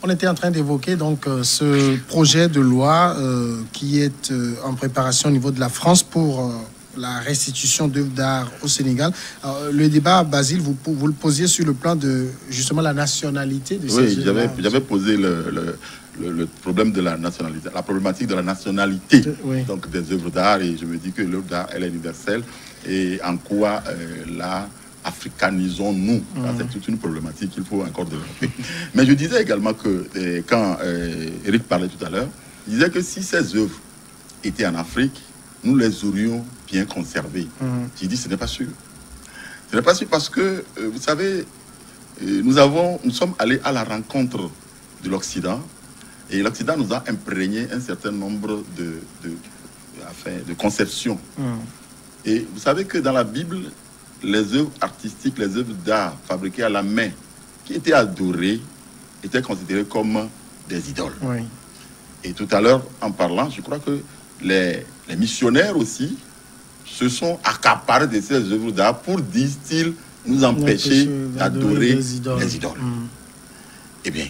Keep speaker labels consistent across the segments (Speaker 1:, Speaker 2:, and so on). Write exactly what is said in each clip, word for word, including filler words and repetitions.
Speaker 1: on était en train d'évoquer donc euh, ce projet de loi euh, qui est euh, en préparation au niveau de la France pour euh, la restitution d'œuvres d'art au Sénégal. Alors, le débat, Basile, vous, vous le posiez sur le plan de justement la nationalité de ces
Speaker 2: Oui, j'avais, j'avais posé le, le, le, le problème de la nationalité, la problématique de la nationalité oui. donc des œuvres d'art, et je me dis que l'œuvre d'art, elle est universelle, et en quoi euh, la africanisons-nous. Mmh. C'est toute une problématique qu'il faut encore développer. Mais je disais également que eh, quand euh, Eric parlait tout à l'heure, il disait que si ces œuvres étaient en Afrique, nous les aurions bien conservées. Mmh. J'ai dit ce n'est pas sûr. Ce n'est pas sûr parce que, euh, vous savez, euh, nous, avons, nous sommes allés à la rencontre de l'Occident et l'Occident nous a imprégné un certain nombre de, de, enfin, de conceptions. Mmh. Et vous savez que dans la Bible, les œuvres artistiques, les œuvres d'art fabriquées à la main, qui étaient adorées, étaient considérées comme des idoles. Oui. Et tout à l'heure, en parlant, je crois que les, les missionnaires aussi se sont accaparés de ces œuvres d'art pour, disent-ils, nous empêcher d'adorer les idoles. Les idoles. Mm. Eh bien,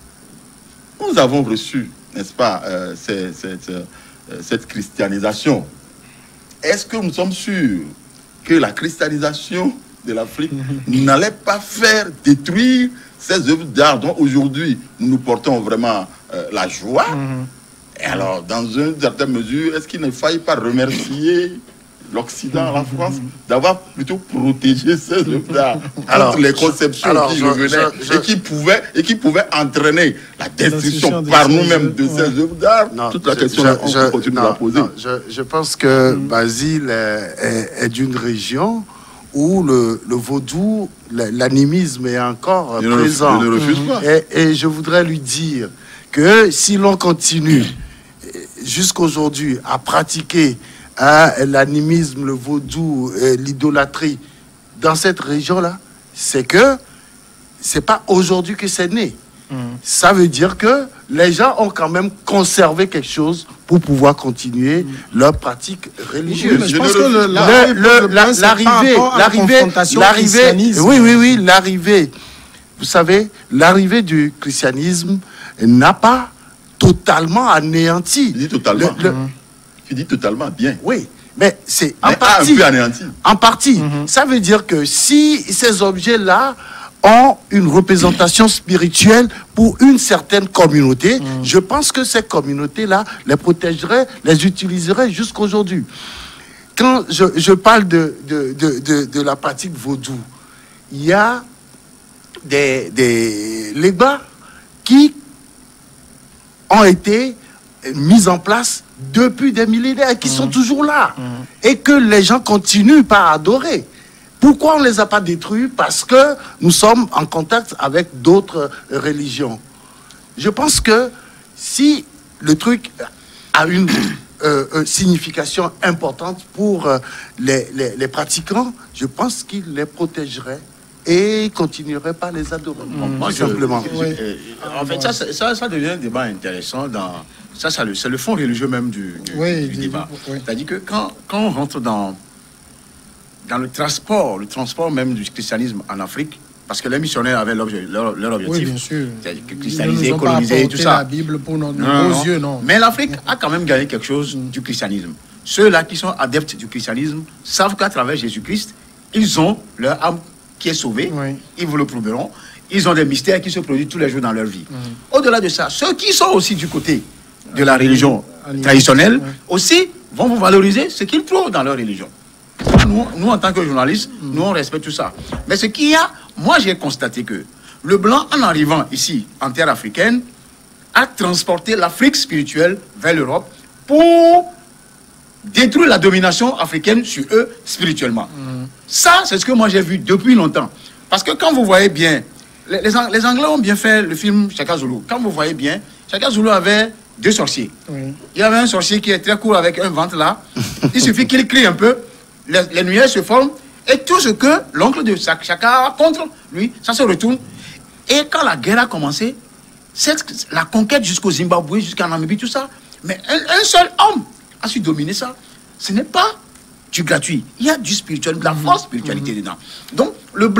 Speaker 2: nous avons reçu, n'est-ce pas, euh, cette, cette, euh, cette christianisation. Est-ce que nous sommes sûrs que la christianisation de l'Afrique n'allait pas faire détruire ces œuvres d'art dont aujourd'hui nous nous portons vraiment euh, la joie? Mm-hmm. Et alors, dans une certaine mesure, est-ce qu'il ne faille pas remercier l'Occident, la France, d'avoir plutôt protégé ces œuvres d'art contre les conceptions alors, qui je, revenaient je, je, et, qui pouvaient, et qui pouvaient entraîner la destruction par nous-mêmes de ces œuvres d'art? Toute la je, question, je, on je, continue non, de la poser.
Speaker 3: Non, je, je pense que mm. Basile est, est, est d'une région où le, le vaudou, l'animisme est encore
Speaker 2: je
Speaker 3: présent.
Speaker 2: Ne, je ne refuse pas.
Speaker 3: Et, et je voudrais lui dire que si l'on continue jusqu'aujourd'hui à pratiquer hein, l'animisme, le vaudou, l'idolâtrie dans cette région-là, c'est que c'est pas aujourd'hui que c'est né. Mmh. Ça veut dire que les gens ont quand même conservé quelque chose pour pouvoir continuer mmh. leur pratique religieuse.
Speaker 1: Oui, je pense que l'arrivée,
Speaker 3: l'arrivée, l'arrivée, oui, oui, oui, l'arrivée. Vous savez, l'arrivée du christianisme n'a pas totalement anéanti.
Speaker 2: Tu dis totalement. Le, le... Mmh. Tu dis totalement bien.
Speaker 3: Oui. Mais c'est en partie.
Speaker 2: Un peu anéanti.
Speaker 3: En partie. Mmh. Ça veut dire que si ces objets-là ont une représentation spirituelle pour une certaine communauté, mmh. je pense que ces communautés-là les protégeraient, les utiliseraient jusqu'aujourd'hui. Quand je, je parle de, de, de, de, de la pratique vaudou, il y a des, des lébats qui ont été mis en place depuis des millénaires, qui mmh. sont toujours là, mmh. et que les gens continuent par adorer. Pourquoi on ne les a pas détruits? Parce que nous sommes en contact avec d'autres religions. Je pense que si le truc a une euh, euh, signification importante pour euh, les, les, les pratiquants, je pense qu'il les protégerait et continuerait pas les adorer.
Speaker 4: Mmh. Moi, je, simplement. Je, je, oui. euh, en fait, ça, ça, ça devient un débat intéressant. Dans, ça, ça c'est le fond religieux même du, du, oui, du débat. Oui. C'est-à-dire que quand, quand on rentre dans dans le transport, le transport même du christianisme en Afrique, parce que les missionnaires avaient leur, leur, leur objectif,
Speaker 1: oui, bien sûr.
Speaker 4: C'est-à-dire que christianiser, coloniser, tout ça.
Speaker 1: La Bible pour nos, nos
Speaker 4: non, non.
Speaker 1: yeux, non.
Speaker 4: Mais l'Afrique a quand même gagné quelque chose mm. du christianisme. Ceux-là qui sont adeptes du christianisme savent qu'à travers Jésus-Christ, ils ont leur âme qui est sauvée. Oui. Ils vous le prouveront. Ils ont des mystères qui se produisent tous les jours dans leur vie. Mm. Au-delà de ça, ceux qui sont aussi du côté de la religion Animal. traditionnelle oui. aussi vont vous valoriser ce qu'ils trouvent dans leur religion. Nous, nous, en tant que journalistes, mmh. nous, on respecte tout ça. Mais ce qu'il y a, moi, j'ai constaté que le blanc, en arrivant ici, en terre africaine, a transporté l'Afrique spirituelle vers l'Europe pour détruire la domination africaine sur eux spirituellement. Mmh. Ça, c'est ce que moi, j'ai vu depuis longtemps. Parce que quand vous voyez bien, les, les, les Anglais ont bien fait le film Shaka Zulu. Quand vous voyez bien, Shaka Zulu avait deux sorciers. Oui. Il y avait un sorcier qui est très court avec un ventre là. Il suffit qu'il crie un peu. Les, les nuages se forment et tout ce que l'oncle de Chaka a contre lui, ça se retourne. Et quand la guerre a commencé, cette, la conquête jusqu'au Zimbabwe, jusqu'en Namibie, tout ça, mais un, un seul homme a su dominer ça. Ce n'est pas du gratuit. Il y a du spirituel, de la force spiritualité mmh. dedans. Donc, le blanc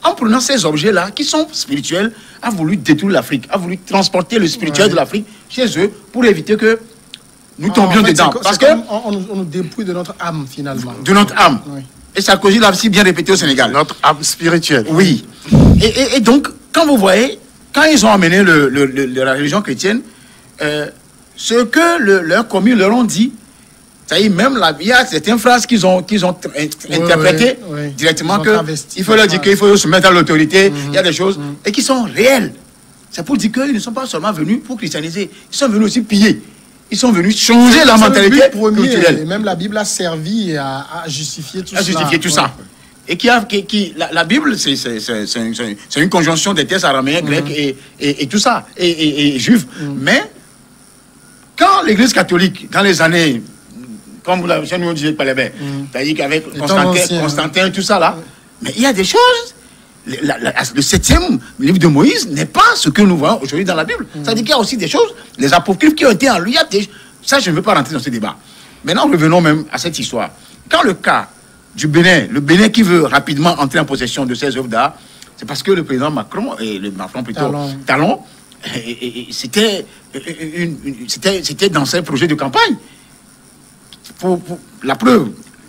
Speaker 4: en prenant ces objets-là, qui sont spirituels, a voulu détruire l'Afrique, a voulu transporter le spirituel ouais. de l'Afrique chez eux pour éviter que nous tombions en fait, dedans. Parce que
Speaker 1: on, on nous dépouille de notre âme, finalement.
Speaker 4: De notre âme. Oui. Et Sarkozy l'a aussi bien répété au Sénégal.
Speaker 3: Notre âme spirituelle.
Speaker 4: Oui. Et, et, et donc, quand vous voyez, quand ils ont amené le, le, le, la religion chrétienne, euh, ce que le, leurs communes leur ont dit, c'est-à-dire même la, il y a certaines phrases qu'ils ont, qu'ils ont oui, interprétées oui, oui. directement qu'il faut leur dire qu'il faut se mettre à l'autorité, mm-hmm. il y a des choses, mm-hmm. et qui sont réelles. C'est pour dire qu'ils ne sont pas seulement venus pour christianiser, ils sont venus aussi piller. Ils sont venus changer la mentalité culturelle.
Speaker 1: Et même la Bible a servi à, à justifier tout
Speaker 4: à
Speaker 1: ça.
Speaker 4: Justifier tout ouais. ça. Et qui a, qui, qui, la, la Bible, c'est une, une conjonction des textes araméens, grecs mm-hmm. et, et, et tout ça, et, et, et juifs. Mm-hmm. Mais quand l'Église catholique, dans les années, comme vous l'avez dit, c'est-à-dire qu'avec Constantin, Constantin et tout ça là, mm-hmm. mais il y a des choses. La, la, le septième livre de Moïse n'est pas ce que nous voyons aujourd'hui dans la Bible. Mm-hmm. Ça veut dire qu'il y a aussi des choses, les apocryphes qui ont été en lui. Il y a des, ça, je ne veux pas rentrer dans ce débat. Maintenant, revenons même à cette histoire. Quand le cas du Bénin, le Bénin qui veut rapidement entrer en possession de ces œuvres d'art, c'est parce que le président Macron, et le Macron plutôt, Talon, Talon c'était c'était dans ses projets de campagne. Pour, pour la preuve,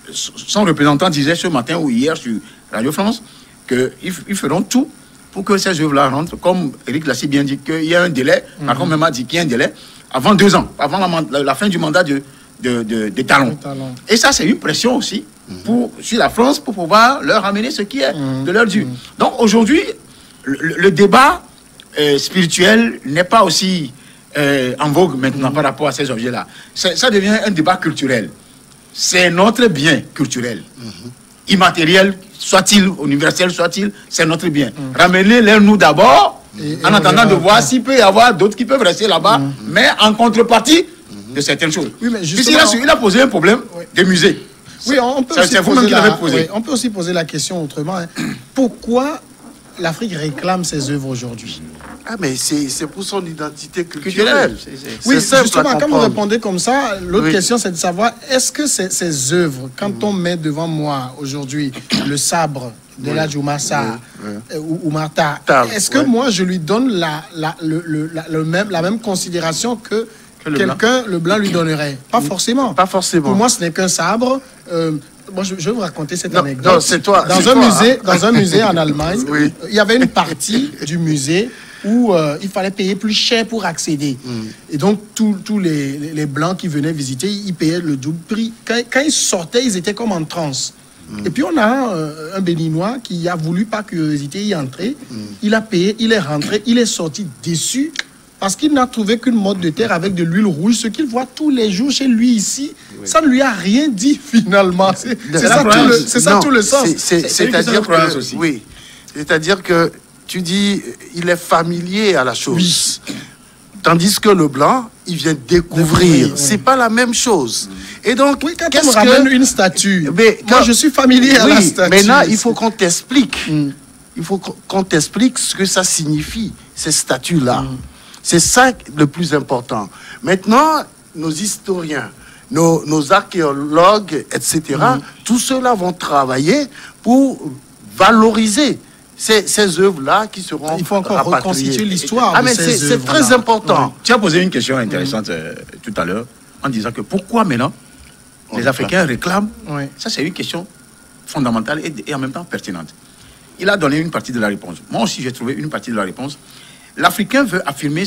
Speaker 4: son représentant disait ce matin ou hier sur Radio France qu'ils ils feront tout pour que ces œuvres-là rentrent. Comme Eric l'a si bien dit, qu'il y a un délai, mm-hmm. Macron même a dit qu'il y a un délai, avant deux ans, avant la, la, la fin du mandat de, de, de, de Talon. Et ça, c'est une pression aussi mm-hmm. pour, sur la France pour pouvoir leur amener ce qui est mm-hmm. de leur dû. Mm-hmm. Donc aujourd'hui, le, le débat euh, spirituel n'est pas aussi euh, en vogue maintenant mm-hmm. par rapport à ces objets-là. Ça devient un débat culturel. C'est notre bien culturel. Mm-hmm. Immatériel, soit-il universel, soit-il, c'est notre bien. Mm. Ramenez-les nous d'abord, en attendant de voir s'il peut y avoir d'autres qui peuvent rester là-bas, mm. mais en contrepartie mm. de certaines choses. Oui, mais justement, il, a, il a posé un problème oui. de musée.
Speaker 1: Oui, on peut, aussi poser la, oui, on peut aussi poser la question autrement. Hein. Pourquoi l'Afrique réclame ses œuvres aujourd'hui?
Speaker 3: Ah, mais c'est pour son identité culturelle.
Speaker 1: C est, c est, c est, oui, justement, quand vous répondez comme ça, l'autre oui. question, c'est de savoir, est-ce que ces, ces œuvres, quand on met devant moi aujourd'hui le sabre de oui. la Djoumassa oui. oui. ou, ou Martha, est-ce que oui. moi, je lui donne la, la, le, le, la, le même, la même considération que, que quelqu'un, le blanc lui donnerait? Pas forcément.
Speaker 3: Pas forcément.
Speaker 1: Pour moi, ce n'est qu'un sabre. Euh, Bon, je, je vais vous raconter cette
Speaker 3: non,
Speaker 1: anecdote.
Speaker 3: Non, c'est toi.
Speaker 1: Dans un
Speaker 3: toi,
Speaker 1: musée,
Speaker 3: hein.
Speaker 1: dans un musée en Allemagne,
Speaker 3: oui.
Speaker 1: il y avait une partie du musée où euh, il fallait payer plus cher pour accéder. Mm. Et donc, tous les, les, les Blancs qui venaient visiter, ils payaient le double prix. Quand, quand ils sortaient, ils étaient comme en transe. Mm. Et puis, on a euh, un Béninois qui a voulu, par curiosité, y entrer. Mm. Il a payé, il est rentré, il est sorti déçu. Parce qu'il n'a trouvé qu'une motte de terre avec de l'huile rouge, ce qu'il voit tous les jours chez lui ici, oui. ça ne lui a rien dit finalement. C'est ça, ça tout le sens.
Speaker 3: C'est-à-dire que, aussi. Oui, c'est-à-dire que tu dis, il est familier à la chose. Oui. Tandis que le blanc, il vient découvrir. Oui, c'est oui. pas la même chose. Et donc,
Speaker 1: oui, quand on me ramène que... une statue, mais quand... moi je suis familier à
Speaker 3: oui,
Speaker 1: la statue.
Speaker 3: Maintenant, il faut qu'on t'explique. Mm. Il faut qu'on t'explique ce que ça signifie, ces statues-là. Mm. C'est ça le plus important. Maintenant, nos historiens, nos, nos archéologues, et cetera, mmh. tous ceux-là vont travailler pour valoriser ces, ces œuvres-là qui seront
Speaker 1: Il faut encore rapatriées. Reconstituer l'histoire.
Speaker 3: Ah, mais c'est très important.
Speaker 4: Ouais. Tu as posé une question intéressante mmh. euh, tout à l'heure en disant que pourquoi maintenant On les Africains réclament ouais. Ça, c'est une question fondamentale et, et en même temps pertinente. Il a donné une partie de la réponse. Moi aussi, j'ai trouvé une partie de la réponse. L'Africain veut affirmer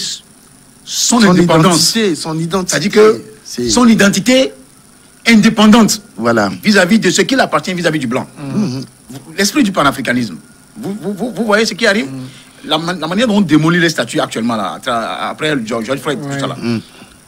Speaker 4: son, son indépendance.
Speaker 3: Identité, son identité.
Speaker 4: C'est-à-dire que son identité indépendante
Speaker 3: voilà.
Speaker 4: vis-à-vis de ce qu'il appartient vis-à-vis du blanc. Mmh. L'esprit du panafricanisme. Vous, vous, vous voyez ce qui arrive mmh. la, la manière dont on démolit les statuts actuellement, là, après George Floyd, ouais. tout ça là. Mmh.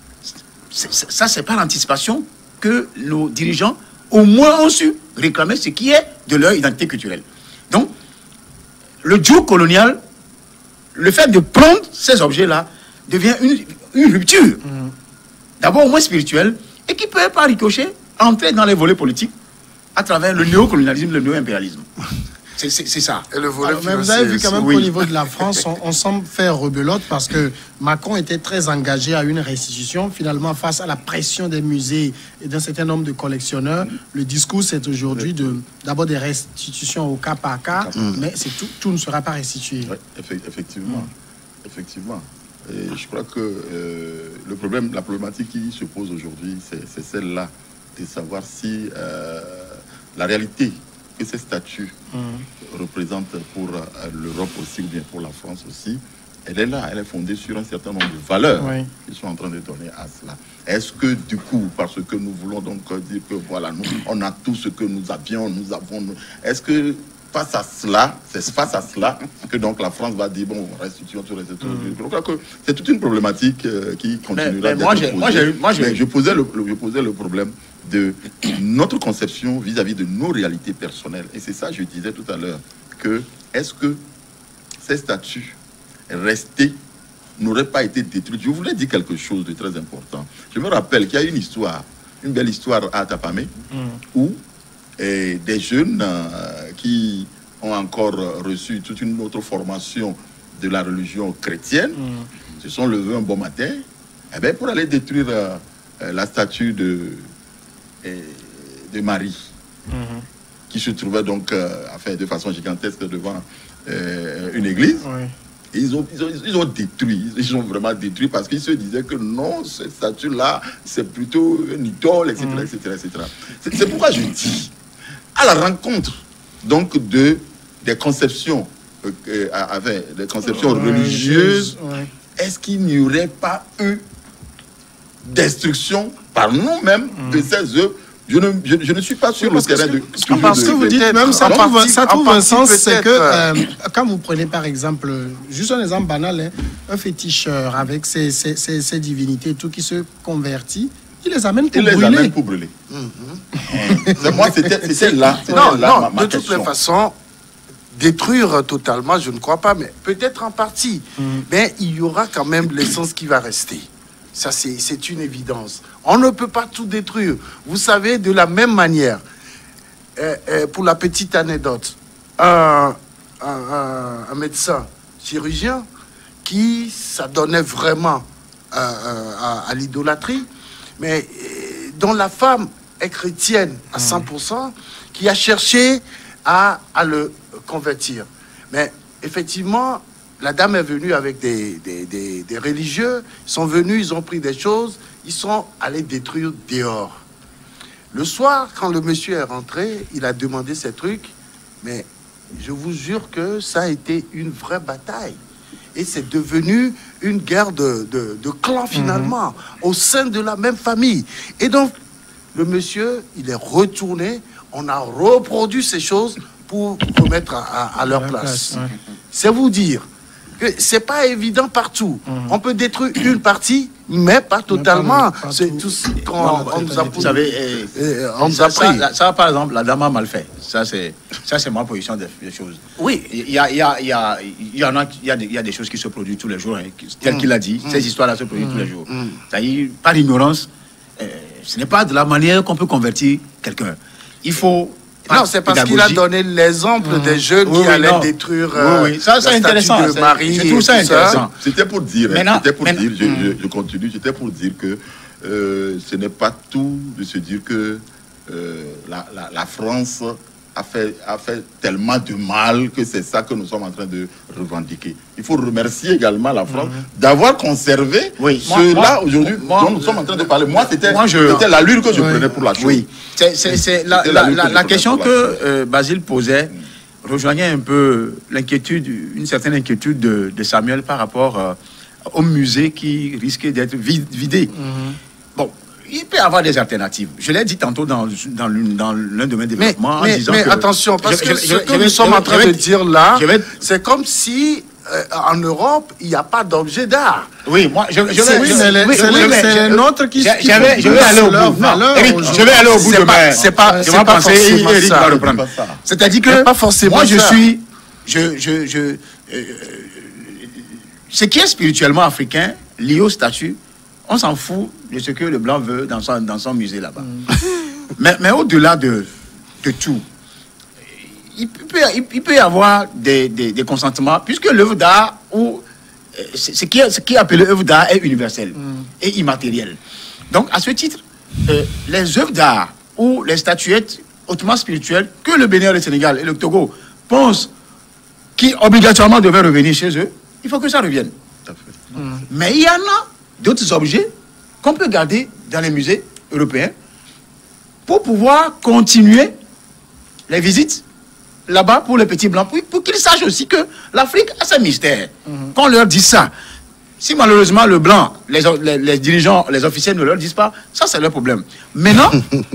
Speaker 4: Ça, c'est pas l'anticipation que nos dirigeants, au moins, ont su réclamer ce qui est de leur identité culturelle. Donc, le joug colonial, le fait de prendre ces objets-là devient une, une rupture. Mmh. D'abord au moins spirituelle, et qui peut, par ricochet, entrer dans les volets politiques à travers le néocolonialisme, le néo-impérialisme. C'est ça.
Speaker 3: Et le volet
Speaker 1: Alors, mais vous avez vu quand même
Speaker 4: oui.
Speaker 1: qu'au niveau de la France, on, on semble faire rebelote parce que Macron était très engagé à une restitution. Finalement, face à la pression des musées et d'un certain nombre de collectionneurs, le discours c'est aujourd'hui de d'abord des restitutions au cas par cas, mmh. mais c'est tout, tout ne sera pas restitué.
Speaker 2: Oui, effectivement, mmh. effectivement. Et je crois que euh, le problème, la problématique qui se pose aujourd'hui, c'est celle-là, de savoir si euh, la réalité que ces statuts mmh. représentent pour euh, l'Europe aussi, ou bien pour la France aussi, elle est là, elle est fondée sur un certain nombre de valeurs oui. qu'ils sont en train de donner à cela. Est-ce que du coup, parce que nous voulons donc dire que voilà, nous, on a tout ce que nous avions, nous avons... Est-ce que face à cela, c'est face à cela que donc la France va dire, bon, restitution, tout, restitution. Mmh. Je crois que c'est toute une problématique euh, qui continuera d'être posée. Mais je posais le, le, je posais le problème de notre conception vis-à-vis -vis de nos réalités personnelles. Et c'est ça, je disais tout à l'heure, que est-ce que ces statuts restés n'auraient pas été détruits? Je voulais dire quelque chose de très important. Je me rappelle qu'il y a une histoire, une belle histoire à Tapamé, mm. où eh, des jeunes euh, qui ont encore reçu toute une autre formation de la religion chrétienne mm. se sont levés un bon matin eh bien, pour aller détruire euh, la statue de de Marie, mm-hmm. qui se trouvait donc euh, enfin, de façon gigantesque devant euh, une église. Oui. Et ils, ont, ils, ont, ils ont détruit, ils ont vraiment détruit parce qu'ils se disaient que non, cette statue-là, c'est plutôt une idole, et cetera, mm-hmm. et cetera, et cetera. C'est pourquoi je dis, à la rencontre donc de des conceptions, euh, avec des conceptions oh, religieuses, oui. est-ce qu'il n'y aurait pas eu destruction par nous-mêmes mmh. de ces œuvres? Je ne, je, je ne suis pas sur oui, le terrain de...
Speaker 1: Que, parce que vous dites même, ça trouve, ça trouve un sens, c'est que euh, quand vous prenez par exemple, juste un exemple banal, hein, un féticheur avec ses, ses, ses, ses divinités et tout qui se convertit, il les amène pour
Speaker 2: il
Speaker 1: brûler.
Speaker 2: Il les amène pour brûler. Mmh. Moi, c'était là.
Speaker 3: Non,
Speaker 2: là,
Speaker 3: non,
Speaker 2: ma, ma
Speaker 3: de toutes les façons, détruire totalement, je ne crois pas, mais peut-être en partie. Mmh. Mais il y aura quand même l'essence qui va rester. Ça, c'est une évidence. On ne peut pas tout détruire. Vous savez, de la même manière, euh, euh, pour la petite anecdote, un, un, un, un médecin chirurgien qui s'adonnait vraiment euh, euh, à, à l'idolâtrie, mais euh, dont la femme est chrétienne à cent pour cent, qui a cherché à, à le convertir. Mais effectivement, la dame est venue avec des, des, des, des religieux, ils sont venus, ils ont pris des choses, ils sont allés détruire dehors. Le soir, quand le monsieur est rentré, il a demandé ces trucs, mais je vous jure que ça a été une vraie bataille. Et c'est devenu une guerre de, de, de clan finalement, mmh. au sein de la même famille. Et donc, le monsieur, il est retourné, on a reproduit ces choses pour remettre à, à, à leur place. place ouais. C'est vous dire que c'est pas évident partout. Mmh. On peut détruire une partie, mais pas totalement. C'est tout ce qu'on on nous a
Speaker 4: Vous savez, eh,
Speaker 3: eh, on nous a
Speaker 4: ça,
Speaker 3: pris.
Speaker 4: Ça, ça, par exemple, la dame a mal fait. Ça, c'est ça, c'est ma position des, des choses.
Speaker 3: Oui.
Speaker 4: Il y a, il y a, il y a, il y en a, il y a, des, il y a des choses qui se produisent tous les jours, hein, tel mmh. qu'il a dit. Mmh. Ces histoires-là se produisent mmh. tous les jours. Mmh. C'est-à-dire, par ignorance, eh, ce n'est pas de la manière qu'on peut convertir quelqu'un. Il faut...
Speaker 3: Non, c'est parce qu'il a donné l'exemple mmh. des jeunes oui, qui oui, allaient non. détruire euh,
Speaker 4: oui, oui. Ça, c'est intéressant.
Speaker 3: de Marie.
Speaker 4: Je trouve ça intéressant.
Speaker 2: C'était pour dire, c'était pour dire, je, je, je continue, c'était pour dire que euh, ce n'est pas tout de se dire que euh, la, la, la France a fait, a fait tellement de mal que c'est ça que nous sommes en train de revendiquer. Il faut remercier également la France mmh. d'avoir conservé oui. ceux-là aujourd'hui dont nous sommes en train de parler. Moi, c'était je... l'allure que je oui. prenais pour la chose.
Speaker 4: Oui, c'est la, la, la, la question que euh, Basile posait rejoignait un peu l'inquiétude, une certaine inquiétude de, de Samuel par rapport euh, au musée qui risquait d'être vidé. Mmh. Bon. Il peut y avoir des alternatives. Je l'ai dit tantôt dans, dans l'un de mes développements.
Speaker 3: Mais, mais, en disant mais que attention, parce je, que je, ce je, que je, nous je, sommes je, en train je, de dire là, c'est comme si euh, en Europe, il n'y a pas d'objet d'art.
Speaker 4: Oui, moi, je, je vais...
Speaker 1: Oui, c'est l'autre qui...
Speaker 4: Je vais aller au bout. Je vais aller au bout demain. C'est pas forcément ça. C'est-à-dire que
Speaker 3: pas forcément
Speaker 4: moi, je suis... Je, je, je, euh, ce qui est spirituellement africain, lié au statut, on s'en fout de ce que le blanc veut dans son, dans son musée là-bas. Mm. mais mais au-delà de, de tout, il peut, il, il peut y avoir des, des, des consentements, puisque l'œuvre d'art, ou euh, ce qui est, ce qui est appelé œuvre d'art est universel mm. et immatériel. Donc, à ce titre, euh, les œuvres d'art ou les statuettes hautement spirituelles que le Bénin, le Sénégal et le Togo pensent qui obligatoirement devaient revenir chez eux, il faut que ça revienne. Mm. Mais il y en a d'autres objets qu'on peut garder dans les musées européens pour pouvoir continuer les visites là-bas pour les petits blancs, pour, pour qu'ils sachent aussi que l'Afrique a ses mystères. Mm-hmm. Qu'on leur dise ça. Si malheureusement le blanc, les, les, les dirigeants, les officiels ne leur disent pas, ça c'est leur problème. Maintenant,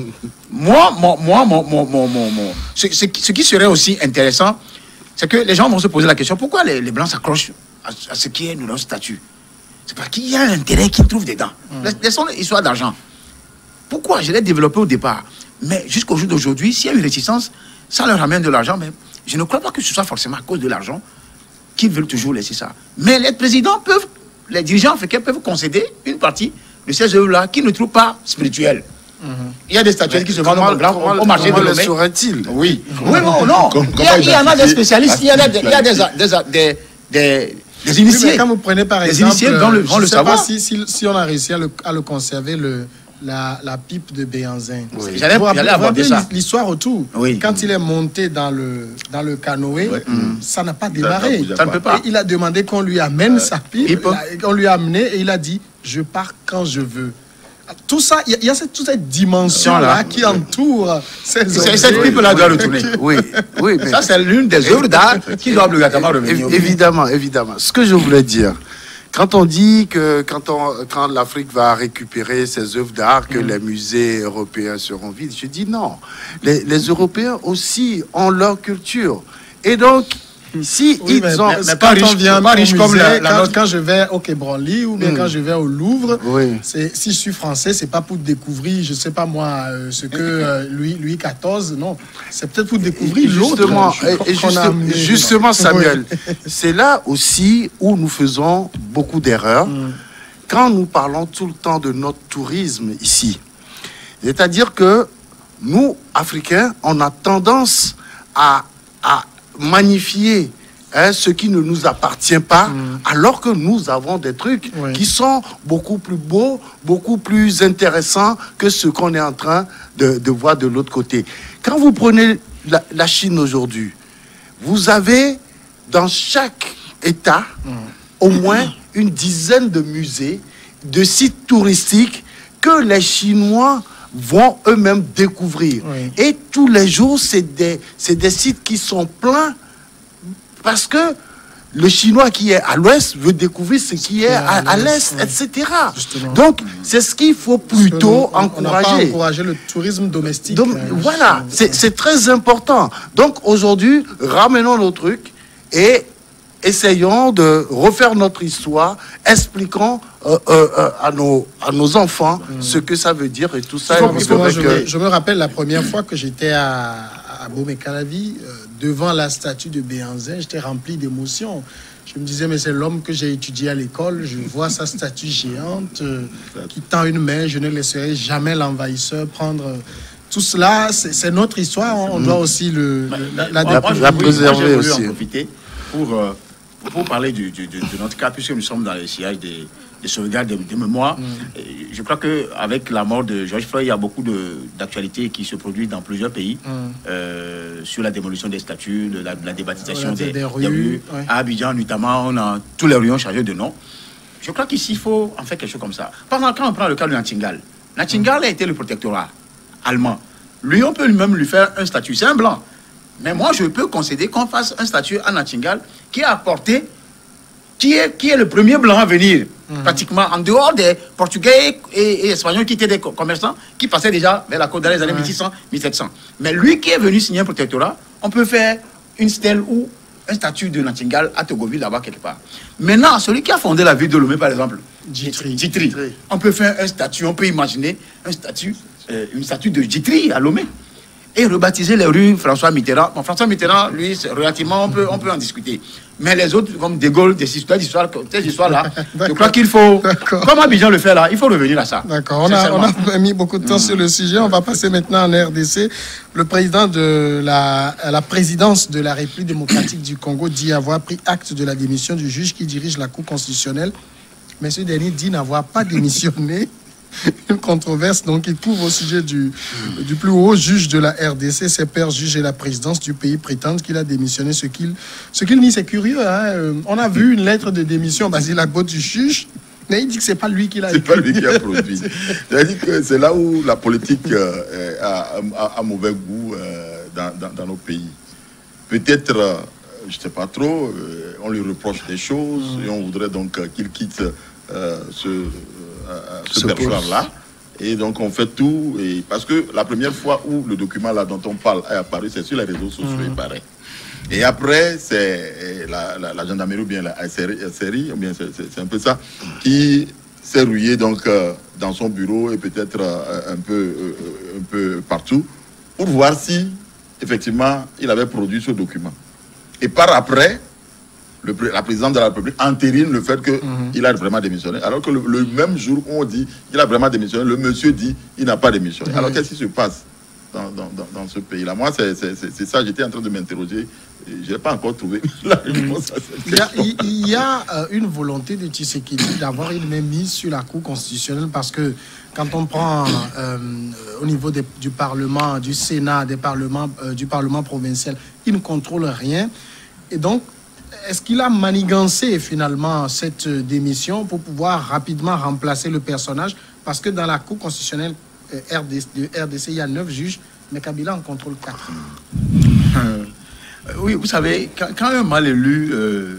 Speaker 4: moi, moi, moi, mon, mon, mon, mon, mon, ce, ce, ce qui serait aussi intéressant, c'est que les gens vont se poser la question, pourquoi les, les blancs s'accrochent à, à ce qui est de leur statut? C'est parce qu'il y a un intérêt qu'ils trouvent dedans. Mm. Laissons l'histoire d'argent. Pourquoi? Je l'ai développé au départ. Mais jusqu'au jour d'aujourd'hui, s'il y a une réticence, ça leur ramène de l'argent même. Je ne crois pas que ce soit forcément à cause de l'argent qu'ils veulent toujours laisser ça. Mais les présidents peuvent, les dirigeants africains peuvent concéder une partie de ces œuvres-là qu'ils ne trouvent pas spirituelles. Mm-hmm. Il y a des statuettes qui se vendent au blanc au marché de Lomé.
Speaker 3: Serait-il?
Speaker 4: Oui. Oui, non, non. Comme, il, y a, il y en a des spécialistes, il y en a des, il y a des, des, des, des, des initiés.
Speaker 1: Oui, quand vous prenez par
Speaker 4: des
Speaker 1: exemple,
Speaker 4: initiés dans le, dans
Speaker 1: je
Speaker 4: le
Speaker 1: ne sais
Speaker 4: savoir.
Speaker 1: pas si, si, si on a réussi à le, à le conserver, le, la, la pipe de Béhanzin.
Speaker 4: Oui. J'allais aborder ça.
Speaker 1: L'histoire autour.
Speaker 4: Oui.
Speaker 1: Quand il est monté dans le, dans le canoë, oui. ça n'a pas démarré.
Speaker 4: Ça ne peut pas.
Speaker 1: Et il a demandé qu'on lui amène euh, sa pipe. pipe. On lui a amené et il a dit, je pars quand je veux. Tout ça, il y, y a cette, toute cette dimension-là qui entoure ces
Speaker 4: objets. Cette pipe-là doit retourner.
Speaker 3: Oui, oui. Mais
Speaker 4: ça, c'est l'une des œuvres d'art qui doit obligatoirement revenir.
Speaker 3: Évidemment, évidemment. Ce que je voulais dire, quand on dit que quand, on, quand l'Afrique va récupérer ses œuvres d'art, que mmh. les musées européens seront vides, je dis non. Les, les Européens aussi ont leur culture. Et donc, si
Speaker 1: oui,
Speaker 3: ils
Speaker 1: mais,
Speaker 3: ont...
Speaker 1: Mais, mais pas riche, vient pas riche comme la, la quand, quand je vais au Quai Branly ou bien mmh. quand je vais au Louvre,
Speaker 3: oui.
Speaker 1: c'est, si je suis français, c'est pas pour découvrir, je sais pas moi, euh, ce que euh, Louis, Louis quatorze, non. C'est peut-être pour découvrir
Speaker 3: et
Speaker 1: l'autre.
Speaker 3: Justement, et, et juste, amené, justement Samuel, oui. c'est là aussi où nous faisons beaucoup d'erreurs mmh. quand nous parlons tout le temps de notre tourisme ici. C'est-à-dire que nous, Africains, on a tendance à... à magnifier hein, ce qui ne nous appartient pas, mmh. alors que nous avons des trucs oui. qui sont beaucoup plus beaux, beaucoup plus intéressants que ce qu'on est en train de, de voir de l'autre côté. Quand vous prenez la, la Chine aujourd'hui, vous avez dans chaque État mmh. au moins une dizaine de musées, de sites touristiques que les Chinois vont eux-mêmes découvrir. Oui. Et tous les jours, c'est des, c'est des sites qui sont pleins parce que le Chinois qui est à l'ouest veut découvrir ce qui est à, à l'est, oui. et cetera. Justement. Donc, c'est ce qu'il faut plutôt on, encourager.
Speaker 1: On n'a pas encouragé le tourisme domestique.
Speaker 3: Donc, hein, voilà, c'est, c'est très important. Donc, aujourd'hui, ramenons nos trucs et essayons de refaire notre histoire, expliquons euh, euh, à, nos, à nos enfants mmh. ce que ça veut dire et tout ça.
Speaker 1: Et parce que moi, je, me, je me rappelle la première fois que j'étais à, à Bomé-Calavi, euh, devant la statue de Béhanzin, j'étais rempli d'émotions. Je me disais, mais c'est l'homme que j'ai étudié à l'école, je vois sa statue géante euh, qui tend une main, je ne laisserai jamais l'envahisseur prendre... Euh, tout cela, c'est, c'est notre histoire, on mmh. doit aussi le, le, la, la,
Speaker 4: moi, moi, la préserver aussi. En profiter pour... Euh, Pour parler du, du, de, de notre cas, puisque nous sommes dans le sillage des, des sauvegardes de, de mémoire, mm. je crois qu'avec la mort de George Floyd, il y a beaucoup de, d'actualités qui se produisent dans plusieurs pays mm. euh, sur la démolition des statues, de la, de la débaptisation ouais, des, des rues. Des rues. Ouais. À Abidjan, notamment, on a tous les rues chargés de noms. Je crois qu'ici, il faut en faire quelque chose comme ça. Par exemple, quand on prend le cas de Nightingale, Nightingale mm. a été le protectorat allemand. Lui, on peut lui-même lui faire un statut. C'est un blanc. Mais moi, je peux concéder qu'on fasse un statut à Nightingale qui a apporté, qui est, qui est le premier blanc à venir, mmh. pratiquement, en dehors des Portugais et, et Espagnols qui étaient des commerçants, qui passaient déjà vers la côte dans les années ouais. mille six cents, mille sept cents. Mais lui qui est venu signer un protectorat, on peut faire une stèle ou un statut de Nightingale à Togoville, là-bas, quelque part. Maintenant, celui qui a fondé la ville de Lomé, par exemple, Djitri, Djitri, on peut faire un statut, on peut imaginer un statut, euh, une statue de Djitri à Lomé. et rebaptiser les rues François Mitterrand. Bon, François Mitterrand, lui, relativement, on peut, on peut en discuter. Mais les autres, comme De Gaulle, des histoires, des histoires, ces histoires-là, je crois qu'il faut, comme Abidjan le fait là, il faut revenir à ça.
Speaker 1: D'accord, on a, on a mis beaucoup de temps mmh. sur le sujet. On va passer maintenant en R D C. Le président de la, la présidence de la République démocratique du Congo dit avoir pris acte de la démission du juge qui dirige la Cour constitutionnelle. Mais ce dernier dit n'avoir pas démissionné. Une controverse donc qui couvre au sujet du, du plus haut juge de la R D C. Ses pairs juges et la présidence du pays prétendent qu'il a démissionné. Ce qu'il ce qu'il nie, c'est curieux. Hein? On a vu une lettre de démission Basile Agbo du juge, mais il dit que c'est pas lui qui l'a écrit.
Speaker 2: C'est pas lui qui a produit. C'est-à-dire que c'est là où la politique euh, a, a, a mauvais goût euh, dans, dans, dans nos pays. Peut-être, euh, je ne sais pas trop, euh, on lui reproche des choses mmh. et on voudrait donc euh, qu'il quitte euh, ce... Euh, ce perchoir-là. Et donc, on fait tout. Et parce que la première fois où le document là dont on parle est apparu, c'est sur les réseaux sociaux, mmh. il paraît. Et après, c'est la, la, la gendarmerie ou bien la S R I, ou bien c'est un peu ça, qui s'est rouillé donc, euh, dans son bureau et peut-être euh, un, peu, euh, un peu partout pour voir si, effectivement, il avait produit ce document. Et par après, Le, la présidente de la République entérine le fait qu'il mm-hmm. a vraiment démissionné. Alors que le, le même jour où on dit qu'il a vraiment démissionné, le monsieur dit qu'il n'a pas démissionné. Mm-hmm. Alors qu'est-ce qui se passe dans, dans, dans, dans ce pays-là? Moi, c'est ça, j'étais en train de m'interroger. Je n'ai pas encore trouvé la réponse à cette question.
Speaker 1: Il y a, il y a euh, une volonté de Tshisekedi d'avoir une même mise sur la Cour constitutionnelle parce que quand on prend euh, au niveau des, du Parlement, du Sénat, des parlements, euh, du Parlement provincial, il ne contrôle rien. Et donc, est-ce qu'il a manigancé finalement cette démission pour pouvoir rapidement remplacer le personnage? Parce que dans la Cour constitutionnelle euh, R D C, de R D C, il y a neuf juges, mais Kabila en contrôle quatre.
Speaker 4: Euh, oui, vous savez, quand, quand un mal élu euh,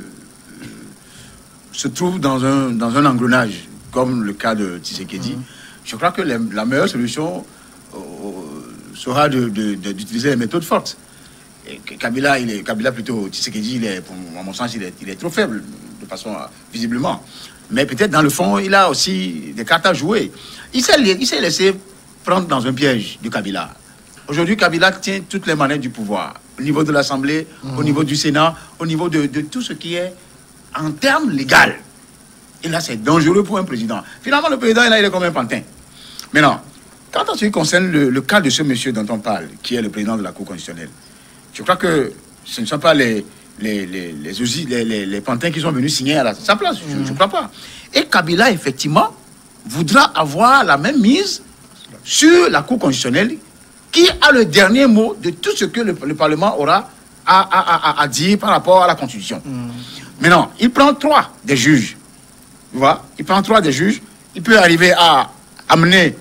Speaker 4: se trouve dans un, dans un engrenage, comme le cas de Tshisekedi, mmh. je crois que les, la meilleure solution euh, sera d'utiliser les méthodes fortes. Et Kabila, il est, Kabila plutôt, Tshisekedi, il est, pour, à mon sens, il est, il est trop faible, de façon euh, visiblement. Mais peut-être dans le fond, il a aussi des cartes à jouer. Il s'est laissé prendre dans un piège de Kabila. Aujourd'hui, Kabila tient toutes les manettes du pouvoir, au niveau de l'Assemblée, mmh. au niveau du Sénat, au niveau de, de tout ce qui est en termes légal. Et là, c'est dangereux pour un président. Finalement, le président, là, il est comme un pantin. Maintenant, quand on se concerne le, le cas de ce monsieur dont on parle, qui est le président de la Cour constitutionnelle, je crois que ce ne sont pas les, les, les, les, les, les, les pantins qui sont venus signer à la, sa place. Je ne mmh. crois pas. Et Kabila, effectivement, voudra avoir la même mise sur la Cour constitutionnelle qui a le dernier mot de tout ce que le, le Parlement aura à, à, à, à dire par rapport à la Constitution. Mmh. Maintenant, il prend trois des juges. Tu vois, il prend trois des juges. Il peut arriver à amener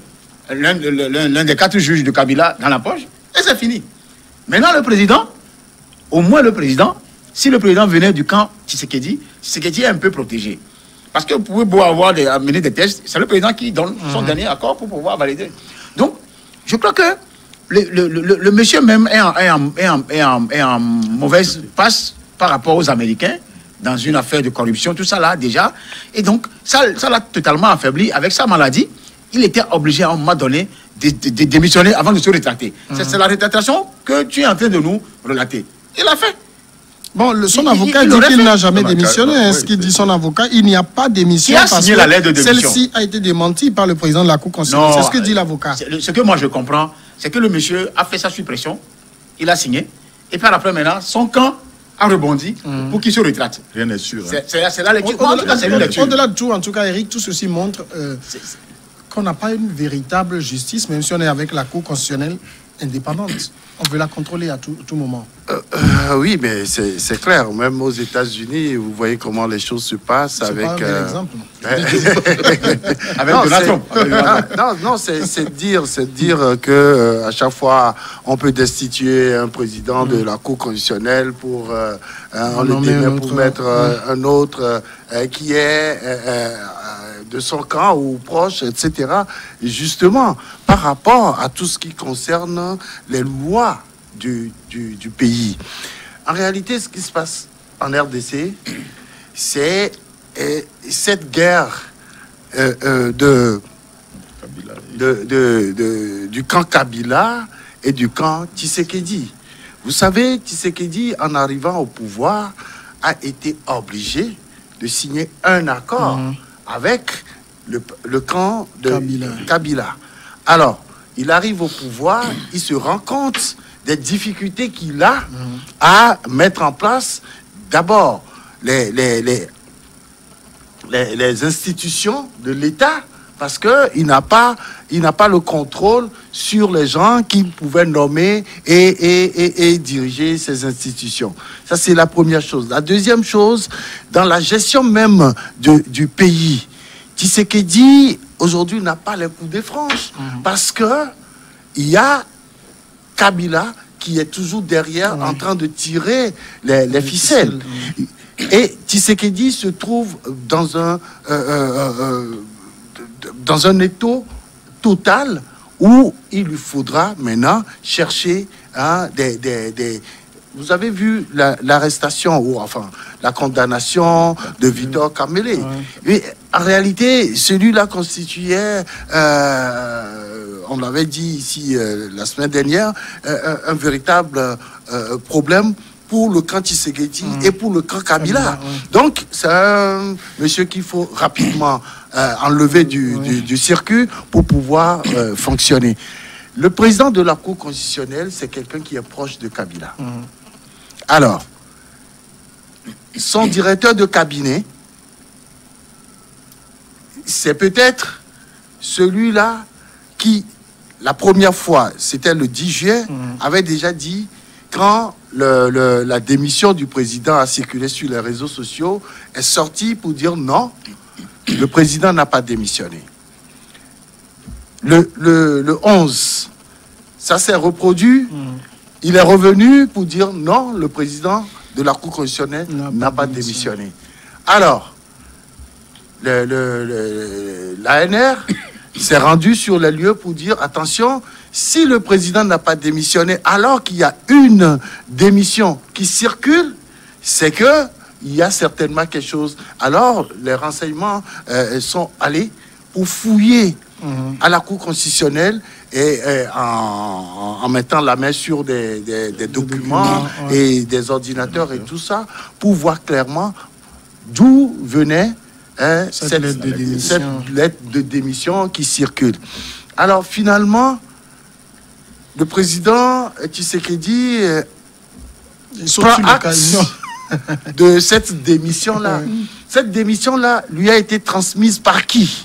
Speaker 4: l'un des quatre juges de Kabila dans la poche et c'est fini. Maintenant, le président, au moins le président, si le président venait du camp Tshisekedi, Tshisekedi est un peu protégé. Parce que vous pouvez beau avoir des, amener des tests, c'est le président qui donne son mmh. dernier accord pour pouvoir valider. Donc, je crois que le, le, le, le monsieur même est en, est, en, est, en, est, en, est en mauvaise passe par rapport aux Américains, dans une affaire de corruption, tout ça là déjà. Et donc, ça l'a totalement affaibli. Avec sa maladie, il était obligé à un moment donné de, de, de démissionner avant de se rétracter. Mmh. C'est la rétractation que tu es en train de nous relater. Il l'a fait.
Speaker 1: Bon, le, son il, avocat il, il dit qu'il n'a jamais démissionné. Est-ce qu'il dit son avocat? Il n'y a pas d'émission parce que celle-ci a été démentie par le président de la Cour constitutionnelle. C'est ce que dit l'avocat.
Speaker 4: Ce que moi je comprends, c'est que le monsieur a fait sa suppression, il a signé, et par après maintenant, son camp a rebondi mmh. pour qu'il se retracte.
Speaker 2: Rien n'est sûr. Hein.
Speaker 4: C'est la lecture.
Speaker 1: Au-delà de tout, en tout cas, Eric, tout ceci montre euh, qu'on n'a pas une véritable justice, même si on est avec la Cour constitutionnelle indépendante. On veut la contrôler à tout, tout moment.
Speaker 3: Euh, euh, oui, mais c'est clair. Même aux États-Unis, vous voyez comment les choses se passent avec.
Speaker 1: Pas un euh... exemple.
Speaker 4: avec Donald Trump.
Speaker 3: Non, non, c'est dire, c'est dire que euh, à chaque fois, on peut destituer un président mmh. de la Cour constitutionnelle pour euh, on le démet pour mettre euh, mmh. un autre euh, qui est euh, euh, de son camp ou proche, et cetera. Et justement, par rapport à tout ce qui concerne les lois du, du, du pays. En réalité, ce qui se passe en R D C, c'est euh, cette guerre euh, euh, de, de, de, de, du camp Kabila et du camp Tshisekedi. Vous savez, Tshisekedi, en arrivant au pouvoir, a été obligé de signer un accord mmh. avec le, le camp de Kabila. Kabila. Alors, il arrive au pouvoir, il se rend compte des difficultés qu'il a mmh. à mettre en place, d'abord, les, les, les, les, les institutions de l'État, parce qu'il n'a pas, il n'a pas le contrôle sur les gens qui pouvaient nommer et, et, et, et diriger ces institutions. Ça, c'est la première chose. La deuxième chose, dans la gestion même de, du pays, Tshisekedi, aujourd'hui, n'a pas les coups de franche, mmh. parce que il y a Kabila qui est toujours derrière, mmh. en train de tirer les, les ficelles. Mmh. Et Tshisekedi se trouve dans un... Euh, euh, euh, dans un étau total où il lui faudra maintenant chercher hein, des, des, des... Vous avez vu l'arrestation, ou enfin la condamnation de Victor Kamele. Mais en réalité, celui-là constituait, euh, on l'avait dit ici euh, la semaine dernière, euh, un, un véritable euh, problème pour le camp Tshisekedi mmh. et pour le camp Kabila. Kabila ouais. Donc, c'est un monsieur qu'il faut rapidement euh, enlever du, ouais. du, du circuit pour pouvoir euh, fonctionner. Le président de la Cour constitutionnelle, c'est quelqu'un qui est proche de Kabila. Mmh. Alors, son directeur de cabinet, c'est peut-être celui-là qui, la première fois, c'était le dix juillet, mmh. avait déjà dit, quand le, le, la démission du président a circulé sur les réseaux sociaux, est sorti pour dire non, le président n'a pas démissionné. Le, le, le onze, ça s'est reproduit, mmh. il est revenu pour dire non, le président de la Cour constitutionnelle n'a pas, pas démissionné. Alors, le, le, le, l'A N R s'est rendu sur les lieux pour dire attention, si le président n'a pas démissionné alors qu'il y a une démission qui circule, c'est que il y a certainement quelque chose. Alors, les renseignements euh, sont allés pour fouiller mmh. à la Cour constitutionnelle et, et en, en mettant la main sur des, des, des documents, documents ouais. et des ordinateurs mmh. et tout ça, pour voir clairement d'où venait hein, cette, cette, lettre de cette lettre de démission qui circule. Alors, finalement, le président Tshisekedi euh, prend acte de cette démission-là. Ouais. Cette démission-là lui a été transmise par qui?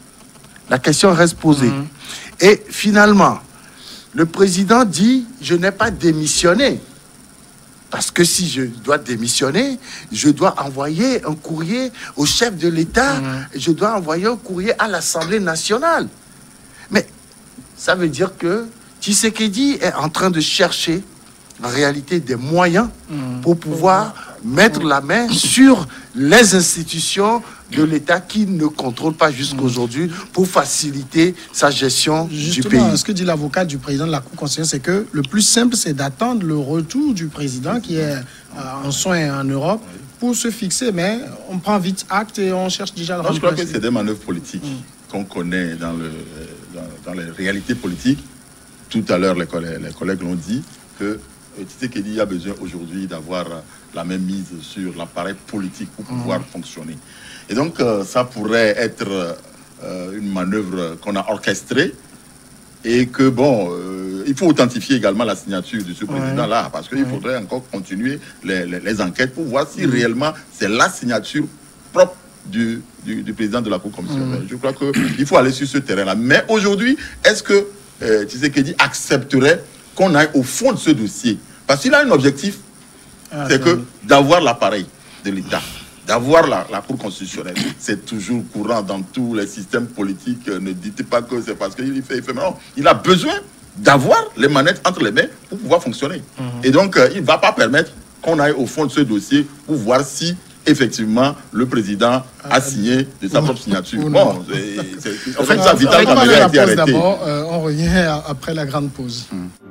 Speaker 3: La question reste posée. Mmh. Et finalement, le président dit « Je n'ai pas démissionné. » Parce que si je dois démissionner, je dois envoyer un courrier au chef de l'État, mmh. je dois envoyer un courrier à l'Assemblée nationale. Mais ça veut dire que Tshisekedi est en train de chercher en réalité des moyens mmh. pour pouvoir mmh. mettre la main sur les institutions de l'État qui ne contrôlent pas jusqu'aujourd'hui pour faciliter sa gestion Justement, du pays.
Speaker 1: Ce que dit l'avocat du président de la Cour constitutionnelle, c'est que le plus simple, c'est d'attendre le retour du président qui est en soins en Europe pour se fixer. Mais on prend vite acte et on cherche déjà le remplacer.
Speaker 2: Je crois que c'est des manœuvres politiques mmh. qu'on connaît dans, le, dans, dans les réalités politiques. Tout à l'heure, les collègues, les collègues l'ont dit, que Tshisekedi a besoin aujourd'hui d'avoir la même mise sur l'appareil politique pour pouvoir mmh. fonctionner. Et donc, euh, ça pourrait être euh, une manœuvre qu'on a orchestrée et que, bon, euh, il faut authentifier également la signature de ce président-là ouais. parce qu'il ouais. faudrait encore continuer les, les, les enquêtes pour voir si mmh. réellement c'est la signature propre du, du, du président de la Cour constitutionnelle. Mmh. Je crois qu'il faut aller sur ce terrain-là. Mais aujourd'hui, est-ce que euh, Tshisekedi accepterait qu'on aille au fond de ce dossier? Parce qu'il a un objectif, ah, c'est que d'avoir l'appareil de l'État, d'avoir la, la Cour constitutionnelle. C'est toujours courant dans tous les systèmes politiques. Ne dites pas que c'est parce qu'il fait, il fait. Non, il a besoin d'avoir les manettes entre les mains pour pouvoir fonctionner. Mmh. Et donc, euh, il ne va pas permettre qu'on aille au fond de ce dossier pour voir si, effectivement, le président a signé de sa propre signature. Bon, c'est, c'est, en fait, ça, Vital Kamele a été arrêté.
Speaker 1: D'abord, euh, on revient après la grande pause. Mmh.